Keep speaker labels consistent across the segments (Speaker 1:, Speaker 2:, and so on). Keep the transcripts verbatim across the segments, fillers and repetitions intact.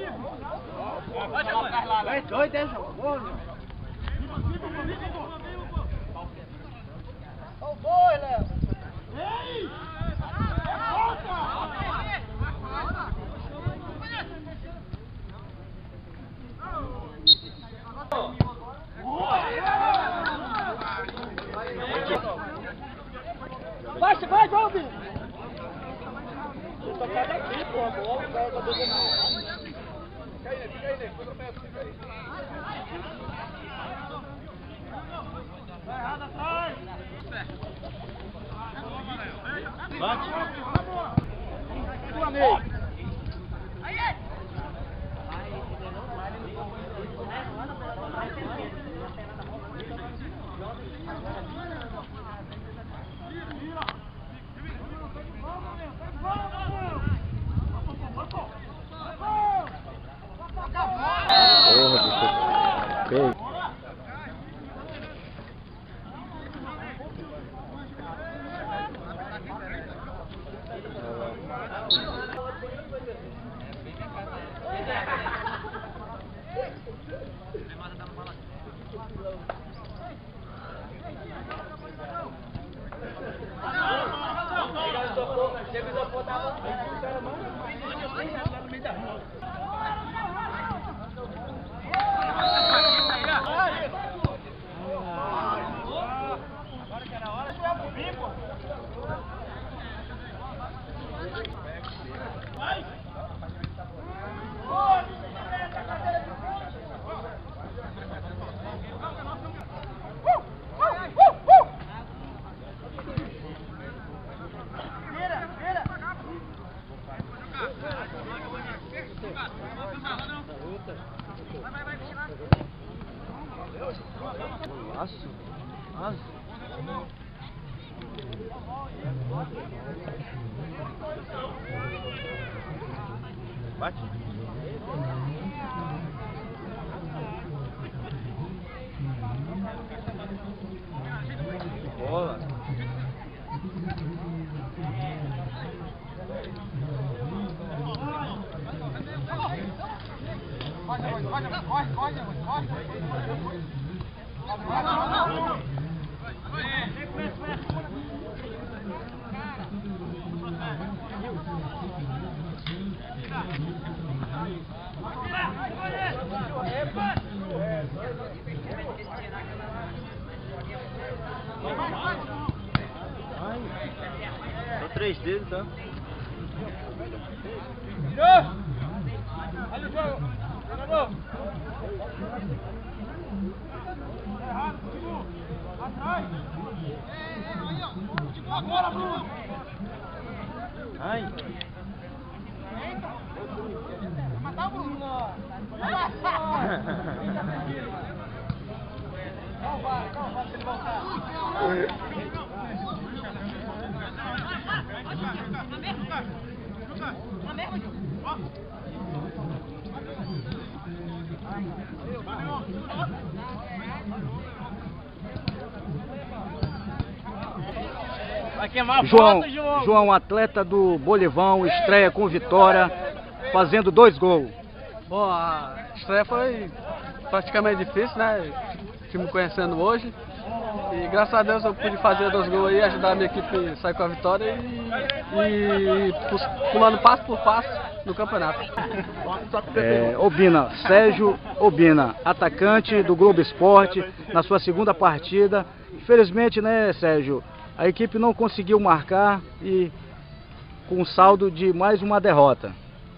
Speaker 1: Vai, dois, dez, boa. Ô, boi, Léo. Ei! Vai, vai, Golbi! Vou tocar daqui, pô, a bola, o cara tá dando. Fica aí, fica aí, fica aí, fica aí. Vai errado atrás! Bate! Boa, Ney! Aí, aí!
Speaker 2: Porra, bicho. Feio. Golaço. Nossa. Bate. Bola. Corre, corre, corre, corre, corre. Só três dedos, tá?
Speaker 1: Tirou! Olha o jogo! Jogador! Errado, Bruno! Atrás! Aí, ó! Agora, Bruno!
Speaker 2: Ai!
Speaker 1: Vai matar o Bruno! Não vai, não vai, se ele voltar! Na mesma, Ju! Vai queimar a
Speaker 2: João,
Speaker 1: foto, João!
Speaker 2: João, atleta do Bolivão, estreia com vitória, fazendo dois gols.
Speaker 3: Bom, a estreia foi praticamente difícil, né? Time conhecendo hoje. E graças a Deus eu pude fazer dois gols aí, ajudar a minha equipe a sair com a vitória e, e pulando passo por passo no campeonato.
Speaker 2: É, Obina, Sérgio Obina, atacante do Globo Esporte, na sua segunda partida. Infelizmente, né, Sérgio, a equipe não conseguiu marcar e com um saldo de mais uma derrota.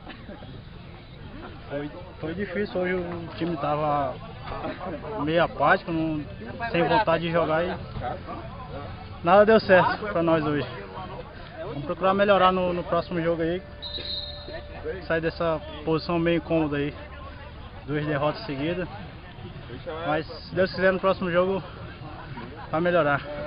Speaker 4: Foi, foi difícil, hoje o time estava meio apático, não, sem vontade de jogar e nada deu certo para nós hoje. Vamos procurar melhorar no, no próximo jogo aí, sair dessa posição meio incômoda aí, duas derrotas seguidas, mas se Deus quiser no próximo jogo vai melhorar.